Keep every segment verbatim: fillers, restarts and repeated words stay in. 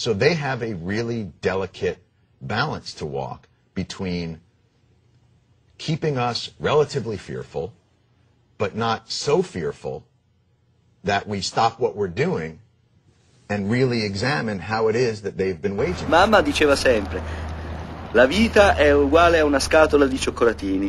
So they have a really delicate balance to walk between keeping us relatively fearful, but not so fearful that we stop what we're doing and really examine how it is that they've been waging. Mamma diceva sempre, la vita è uguale a una scatola di cioccolatini.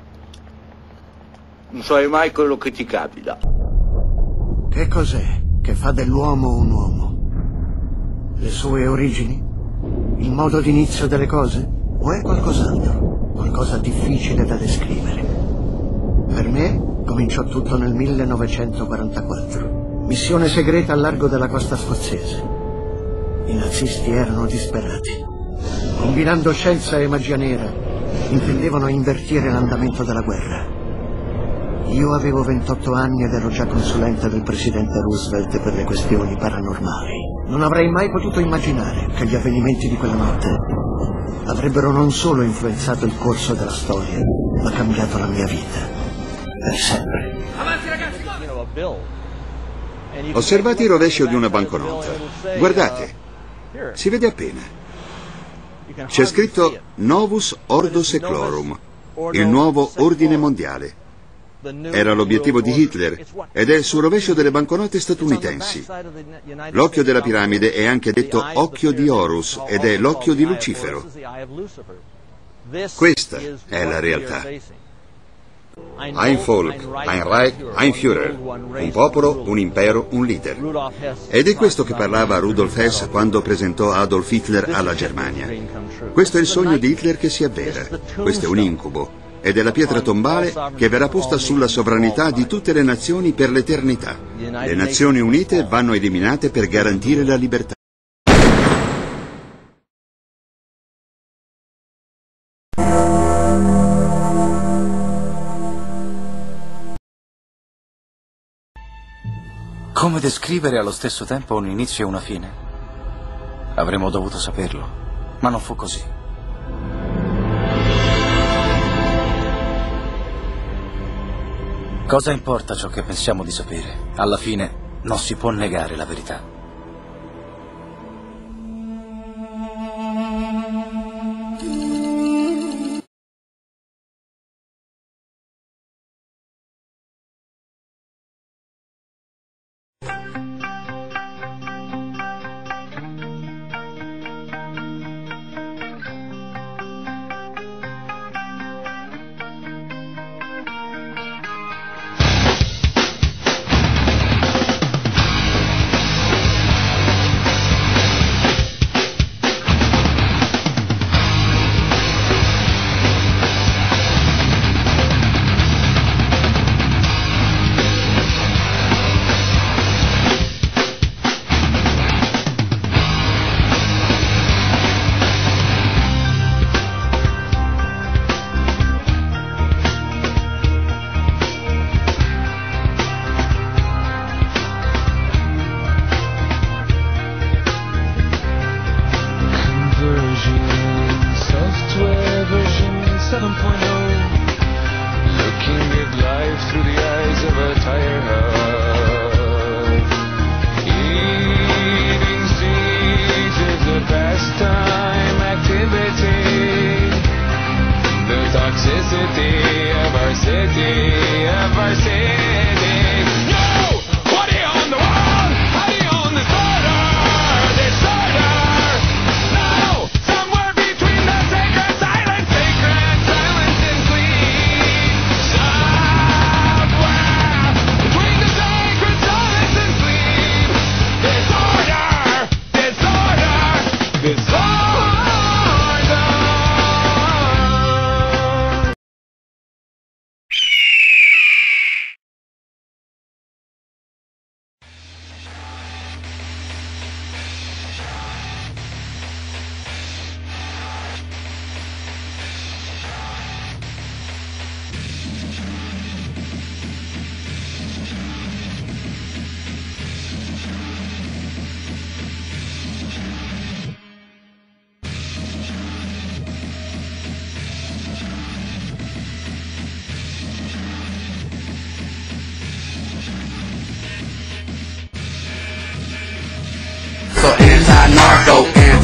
Non sai mai quello che ti capita. Che cos'è che fa dell'uomo un uomo? Le sue origini? Il modo d'inizio delle cose? O è qualcos'altro? Qualcosa difficile da descrivere? Per me cominciò tutto nel millenovecentoquarantaquattro. Missione segreta al largo della costa scozzese. I nazisti erano disperati. Combinando scienza e magia nera, intendevano invertire l'andamento della guerra. Io avevo ventotto anni ed ero già consulente del presidente Roosevelt per le questioni paranormali. Non avrei mai potuto immaginare che gli avvenimenti di quella notte avrebbero non solo influenzato il corso della storia, ma cambiato la mia vita. Per sempre. Avanti ragazzi! Osservate il rovescio di una banconota. Guardate, si vede appena. C'è scritto Novus Ordo Seclorum, il nuovo ordine mondiale. Era l'obiettivo di Hitler ed è sul rovescio delle banconote statunitensi. L'occhio della piramide è anche detto occhio di Horus ed è l'occhio di Lucifero. Questa è la realtà. Ein Volk, ein Reich, ein Führer. Un popolo, un impero, un leader. Ed è questo che parlava Rudolf Hess quando presentò Adolf Hitler alla Germania. Questo è il sogno di Hitler che si avvera. Questo è un incubo. Ed è la pietra tombale che verrà posta sulla sovranità di tutte le nazioni per l'eternità. Le Nazioni Unite vanno eliminate per garantire la libertà. Come descrivere allo stesso tempo un inizio e una fine? Avremmo dovuto saperlo, ma non fu così. Cosa importa ciò che pensiamo di sapere? Alla fine non si può negare la verità.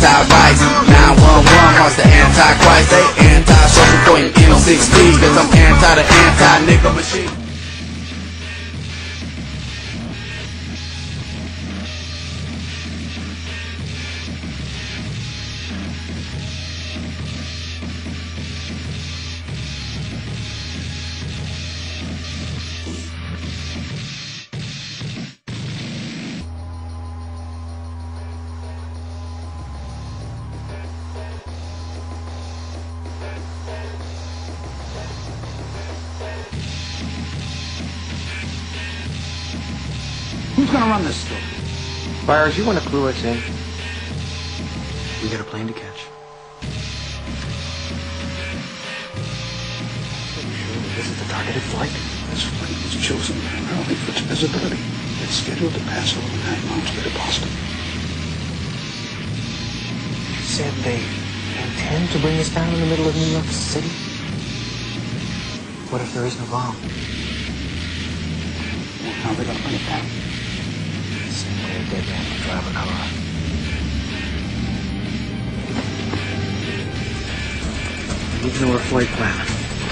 anti-vice. nine one one marks the anti-Christ. They anti-social pointing N O six T, cause I'm anti the anti-nigga machine. Who's gonna run this store? Byers, you want to clue us in? We got a plane to catch. This is the targeted flight. This flight was chosen primarily for its visibility. It's scheduled to pass over the Nine Mountains to Boston. You said they intend to bring us down in the middle of New York City? What if there is no bomb? Well, how are they gonna bring it down? Same way a dead man can drive a car. We need to know our flight plan.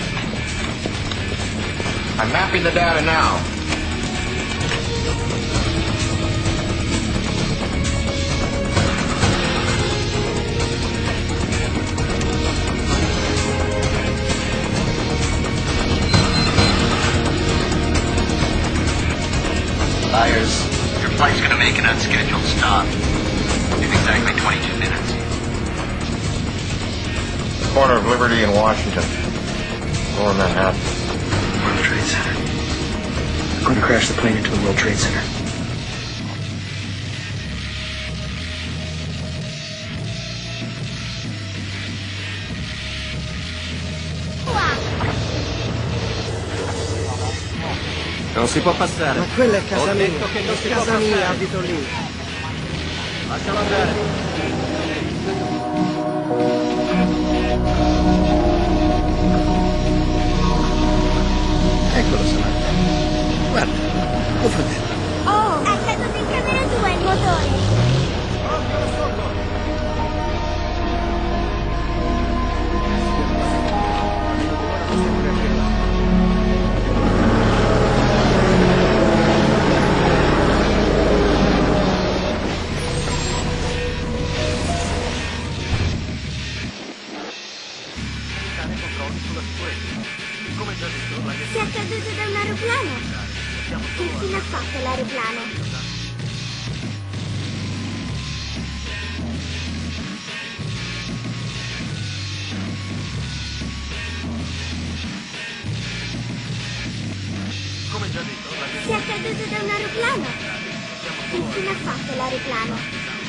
I'm mapping the data now. Byers, your flight's gonna make an unscheduled stop in exactly twenty-two minutes. Corner of Liberty and Washington. Lower Manhattan. World Trade Center. We're going to crash the plane into the World Trade Center. Non si può passare. Ma quella è casa Ho mia. detto che non si È può casa mia, passare. abito lì. Lascialo andare. Eccolo, Samantha. Guarda, tuo fratello. Oh, è caduto in camera tua il motore. Si è caduto da un aeroplano. Che fine ha fatto l'aeroplano? Si è caduto da un aeroplano. Che fine ha fatto l'aeroplano?